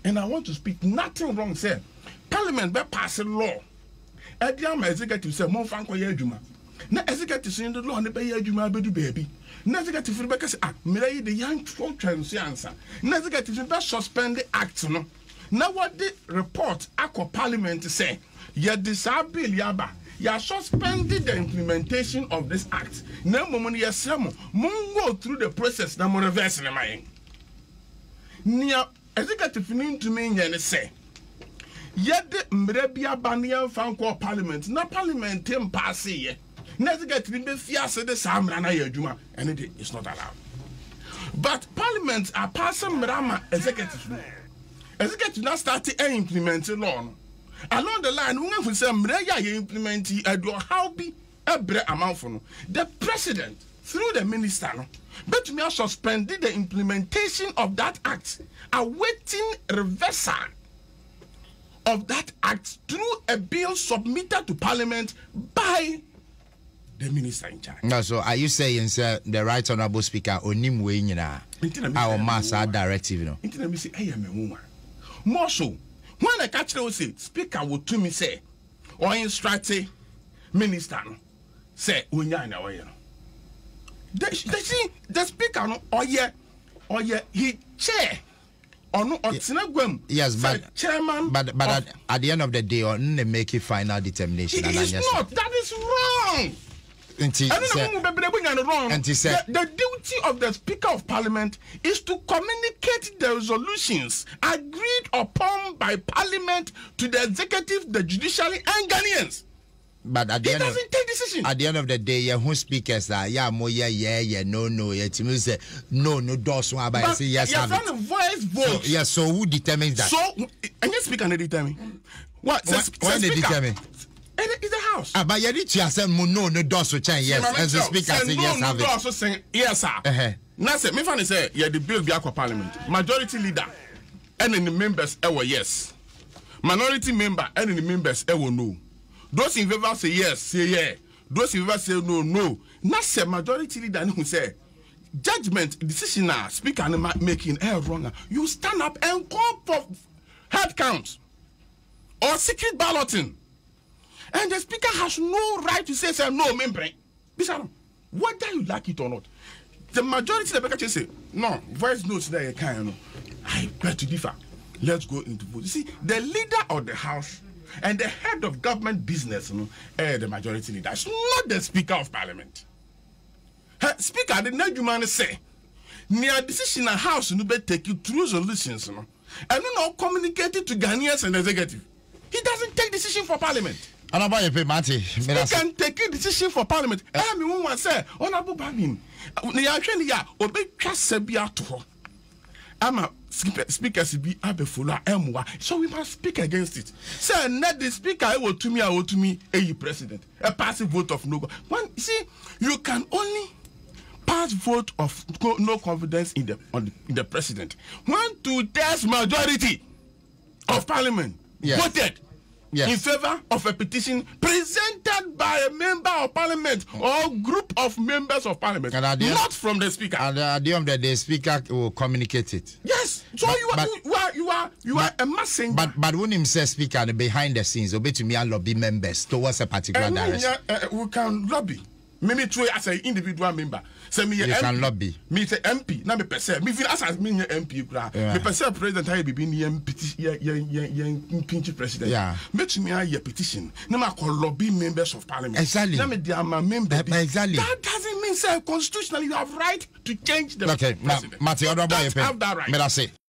And I want to speak nothing wrong, sir. Parliament be pass a law. Ediam executive say mon fan koye adwuma. Na executive say the law ne be adwuma be do baby. Na executive be say me dey the young twansi answer. Na executive be suspend the act no. Na what the report akọ parliament say, ye disabil yaba. You suspended the implementation of this act. Na momon ye say mo go through the process na mo reverse na my. Nia executive need to mean yen say yet the Mrebia Banian Fanko Parliament, na Parliament Tim Passy ye. Executive be fiase the Samrana Yajuma, and it is not allowed. But Parliament are passing Mrama executive. Executive now started implementing law. Along the line, we have say Mreya implement how be a bre amount for no. The president through the minister but me suspended the implementation of that act, awaiting reversal of that act through a bill submitted to Parliament by the minister in charge. No, so are you saying, sir, the Right Honourable Speaker onim we nyina our master directive, you know? Intina me say, I am a woman. More so, when I catch them say, Speaker will to me say, or instruct minister say, unyana way. They see the speaker no or yeah he chair or no or yes, but chairman but at the end of the day on they make a final determination. It is not. That is wrong. And he said the duty of the Speaker of Parliament is to communicate the resolutions agreed upon by Parliament to the executive, the judiciary, and Ghanaians. But at the end doesn't take decision. At the end of the day, who speakers are no, say no, does one by say yes. Voice vote. So, yes, so who determines that? So and your speaker determine. What? When they determine? It's the House. But you need to say no, does so change yes. As the speaker say yes, have it. Also saying yes, sir. Now say me fan say yeah the bill be aqua Parliament. Majority leader and the members yes. Minority member and the members no. Those in favor say yes, say yeah. Those in favor say no, no. Now say majority leader who say judgment decision now speaker making wrong. You stand up and call for head count or secret balloting, and the speaker has no right to say no member. Whether you like it or not, the majority of the speaker say no. Voice notes that you can. I beg to differ. Let's go into vote. You see, the leader of the House and the head of government business, the majority leader, is not the Speaker of Parliament. Speaker, the Nigerian say, near decision in the House, you better take you through resolutions, and you know, communicate it to Ghanaians and the executive. He doesn't take decision for Parliament. And about you pay Marty. He can take a decision for Parliament. I mean, one say, Honorable Bamin, I'm a speaker be abefula emwa, so we must speak against it. Say not the speaker I will to me a president, a passive vote of no. One see, you can only pass vote of no confidence in the president. 1/2 majority of Parliament voted in favor of a petition presented by a member of Parliament or group of members of Parliament, not from the speaker. And at the end of the day, speaker will communicate it. Yes. So you are a messenger. But when him says speaker behind the scenes, obey to me and lobby members towards a particular direction. We can lobby. Maybe through as an individual member. Say me you can lobby. Me say MP. Now me perceive. Me feel as me MP. Me perceive president I be pinch president. Yeah. Me to me a petition. Now me call lobby members of Parliament. Exactly. Now me they are my member. Exactly. That doesn't mean say constitutionally you have right to change the president. Matthew, have that right. Me that's it.